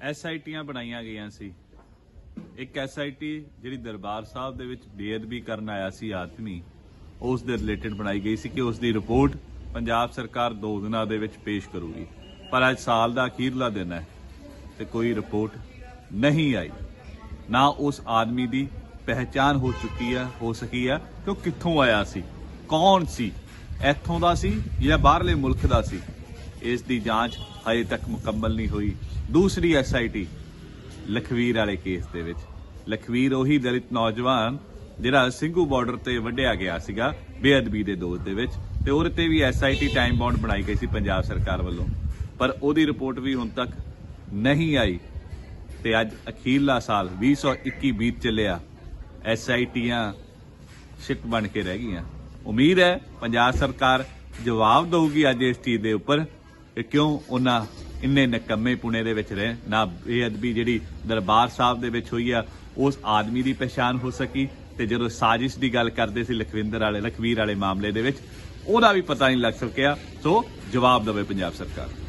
SITਆਂ ਬਣਾਈਆਂ ਗਈਆਂ ਸੀ। ਇੱਕ SIT ਜਿਹੜੀ ਦਰਬਾਰ ਸਾਹਿਬ ਦੇ ਵਿੱਚ ਬੇਅਦਬੀ ਕਰਨ ਆਇਆ ਸੀ ਆਦਮੀ, ਉਸ ਦੇ ਰਿਲੇਟਡ ਬਣਾਈ ਗਈ ਸੀ ਕਿ ਉਸ ਦੀ ਰਿਪੋਰਟ ਪੰਜਾਬ ਸਰਕਾਰ 2 ਦਿਨਾਂ ਦੇ ਵਿੱਚ ਪੇਸ਼ ਕਰੂਗੀ। ਪਰ ਅੱਜ ਸਾਲ ਦਾ ਅਖੀਰਲਾ ਦਿਨ ਹੈ ਤੇ ਕੋਈ ਰਿਪੋਰਟ ਨਹੀਂ ਆਈ। ਨਾ ਉਸ ਆਦਮੀ ਦੀ ਪਹਿਚਾਣ ਹੋ ਸਕੀ ਹੈ ਕਿ ਉਹ ਕਿੱਥੋਂ ਆਇਆ ਸੀ, ਕੌਣ ਸੀ, ਇੱਥੋਂ ਦਾ ਸੀ ਜਾਂ ਬਾਹਰਲੇ ਮੁਲਕ ਦਾ ਸੀ। ਇਸ ਦੀ ਜਾਂਚ ਹਜੇ ਤੱਕ ਮੁਕੰਮਲ ਨਹੀਂ ਹੋਈ। ਦੂਸਰੀ SIT ਲਖਵੀਰ ਵਾਲੇ ਕੇਸ ਦੇ ਵਿੱਚ, ਲਖਵੀਰ ਉਹੀ ਦਲਿਤ ਨੌਜਵਾਨ ਜਿਹੜਾ ਸਿੰਘੂ ਬਾਰਡਰ ਤੇ ਵੱਢਿਆ ਗਿਆ ਸੀਗਾ ਬੇਅਦਬੀ ਦੇ ਦੋਸ਼ ਦੇ ਵਿੱਚ, ਤੇ ਉਹਦੇ ਤੇ ਵੀ SIT ਟਾਈਮ ਬਾਉਂਡ ਬਣਾਈ ਗਈ ਸੀ ਪੰਜਾਬ ਸਰਕਾਰ ਵੱਲੋਂ, ਪਰ ਉਹਦੀ ਰਿਪੋਰਟ ਵੀ ਹੁਣ ਤੱਕ ਨਹੀਂ ਆਈ। ਤੇ ਅੱਜ ਅਖੀਰਲਾ ਸਾਲ 2021 ਬੀਤ ਚੱਲਿਆ, SITਆਂ ਸ਼ਿਟ ਬਣ ਕੇ ਰਹਿ ਗਈਆਂ। ਉਮੀਦ ਹੈ ਪੰਜਾਬ ਸਰਕਾਰ ਜਵਾਬ ਦਊਗੀ ਅੱਜ ਇਸ ਚੀਜ਼ ਦੇ ਉੱਪਰ ਕਿ ਕਿਉਂ ਉਹਨਾਂ ਇੰਨੇ ਨਿਕੰਮੇ ਪੁਣੇ ਦੇ ਵਿੱਚ ਰਹੇ। ਨਾ ਬੇਅਦਬੀ ਜਿਹੜੀ ਦਰਬਾਰ ਸਾਹਿਬ ਦੇ ਵਿੱਚ ਹੋਈ ਆ ਉਸ ਆਦਮੀ ਦੀ ਪਛਾਣ ਹੋ ਸਕੀ, ਤੇ ਜਦੋਂ ਸਾਜ਼ਿਸ਼ ਦੀ ਗੱਲ ਕਰਦੇ ਸੀ ਲਖਵੀਰ ਵਾਲੇ ਮਾਮਲੇ ਦੇ ਵਿੱਚ ਉਹਦਾ ਵੀ ਪਤਾ ਨਹੀਂ ਲੱਗ ਸਕਿਆ। ਸੋ ਜਵਾਬ ਦੇਵੇ ਪੰਜਾਬ ਸਰਕਾਰ।